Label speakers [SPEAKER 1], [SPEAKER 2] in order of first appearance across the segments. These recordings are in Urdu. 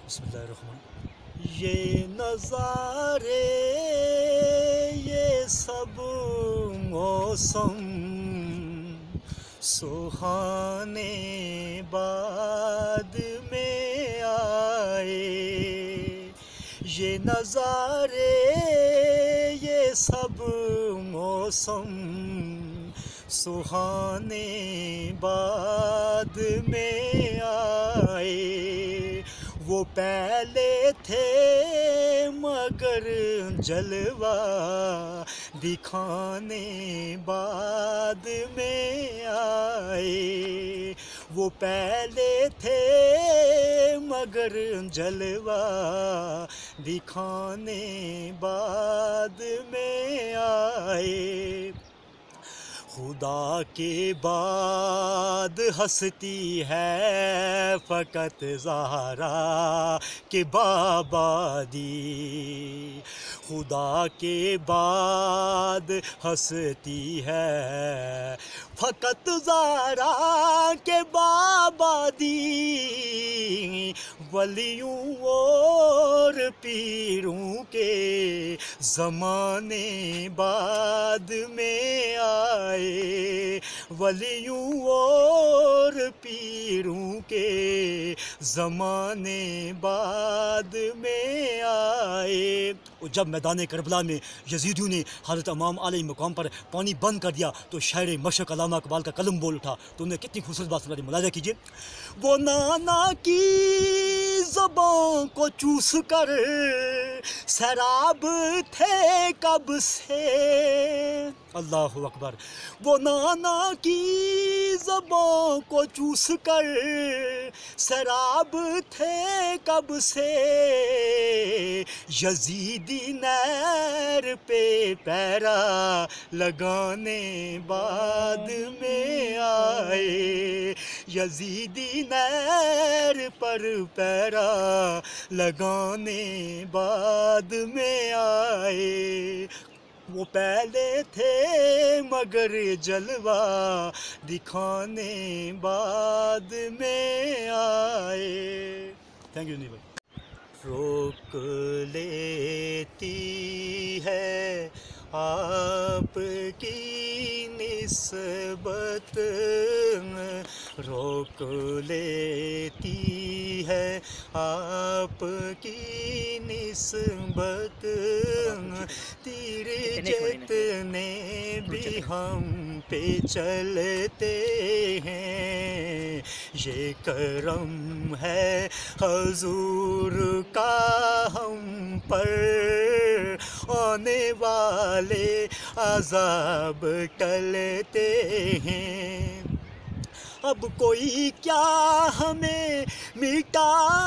[SPEAKER 1] بسم اللہ الرحمن. یہ نظارے یہ سب موسم سہانے بعد میں آئے. یہ نظارے یہ سب موسم سہانے بعد میں آئے. وہ پہلے تھے مگر جلوہ دکھانے بعد میں آئے. وہ پہلے تھے مگر جلوہ دکھانے بعد میں آئے. خدا کے بعد ہستی ہے فقط زہرا کے بابادی. خدا کے بعد ہستی ہے فقط زہرا کے بابادی. ولیوں اور پیروں کے زمانے بعد میں آئے. ولیوں اور پیروں کے زمانے بعد میں آئے. جب میدان کربلا میں یزیدیوں نے حضرت امام علیہ مقام پر پانی بند کر دیا تو شاعر مشرق علامہ اقبال کا قلم بول اٹھا تو انہیں کتنی خوبصورت بات سنا دی. ملاحظہ کیجیے. وہ نانا کی زبان کو چوس کر سیراب تھے کب سے. اللہ اکبر. وہ نانا کی زبان کو چوس کر سیراب تھے کب سے. یزیدی نیر پہ پیرا لگانے بعد میں آئے. یزیدی نیر پر پیرا لگانے بعد میں آئے. وہ پہلے تھے مگر جلوہ دکھانے بعد میں آئے. تھینک یو بھائی. روک لیتی ہے آپ کی نسبت روک لیتی ہے آپ کی نسبت. تیر جتنے بھی ہم پہ چلتے ہیں یہ کرم ہے حضور کا ہم پر. آنے والے عذاب ٹلتے ہیں. اب کوئی کیا ہمیں مٹائے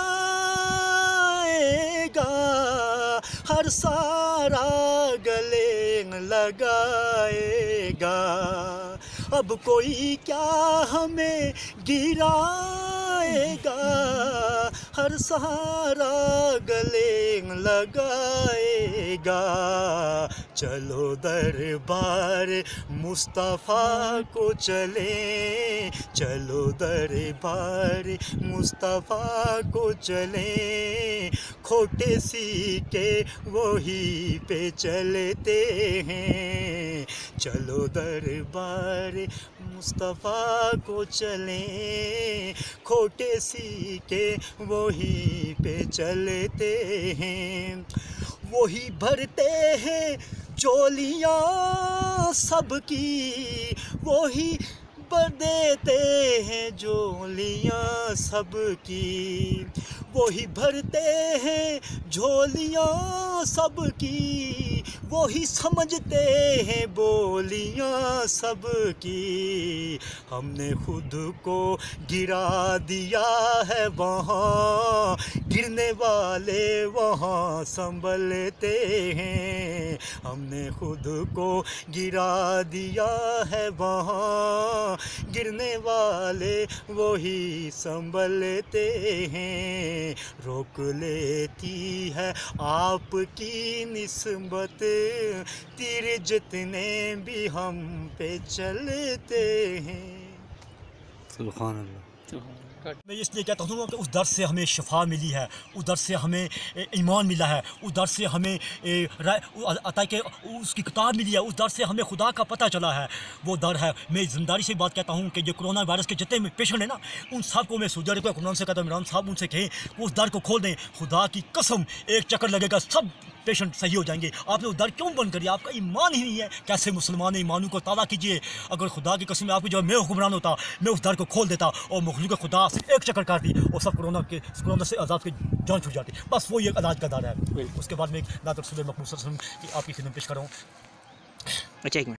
[SPEAKER 1] گا ہر سارا گلے لگائے گا. اب کوئی کیا ہمیں گرائے گا ہر سہارا گلے لگائے گا. چلو دربار مصطفیٰ کو چلیں چلو دربار مصطفیٰ کو چلیں. کھوٹے سیکے وہی پہ چلتے ہیں. چلو دربار مصطفیٰ کو چلیں کھوٹے سیکے وہی پہ چلتے ہیں. وہی بھرتے ہیں جولیاں سب کی وہی بھر دیتے ہیں جولیاں سب کی. وہی بھرتے ہیں جھولیاں سب کی وہی سمجھتے ہیں بولیاں سب کی. ہم نے خود کو گرا دیا ہے وہاں گرنے والے وہاں سنبھلتے ہیں. ہم نے خود کو گرا دیا ہے وہاں گرنے والے وہی سنبھلتے ہیں. روک لیتی ہے آپ کی نسبت تیر جتنے بھی ہم پہ چلتے ہیں.
[SPEAKER 2] سبحان اللہ.
[SPEAKER 1] میں اس لیے کہتا ہوں کہ اس درد سے ہمیں شفا ملی ہے، اس درد سے ہمیں ایمان ملا ہے، اس درد سے ہمیں عطا کہ اس کی کتاب ملی ہے، اس درد سے ہمیں خدا کا پتہ چلا ہے، وہ در ہے۔ میں ذمہ سے بات کہتا ہوں کہ جو کرونا وائرس کے جتنے پیشنٹ ہیں نا، ان سب کو میں سعودی عرب کے حکمران سے کہتا ہوں، عمران صاحب ان سے کہیں کہ اس در کو کھول دیں، خدا کی قسم ایک چکر لگے گا سب پیشنٹ صحیح ہو جائیں گے۔ آپ نے وہ در کیوں بند کریے؟ آپ کا ایمان ہی نہیں ہے۔ کیسے مسلمان ایمانوں کو تازہ کیجیے۔ اگر خدا کی قسم آپ کو جب میں حکمران ہوتا، میں اس در کو کھول دیتا اور مخلوق خدا سے ایک چکر کر دی اور سب کرونا سے عذاب کی جان چھوٹ جاتی۔ بس وہ یہ علاج کا دار ہے۔ اس کے بعد میں نعت رسول مقبول صلی اللہ علیہ وسلم کی آپ کی خدمت پیش کر رہا ہوں۔
[SPEAKER 2] اچھا ایک منٹ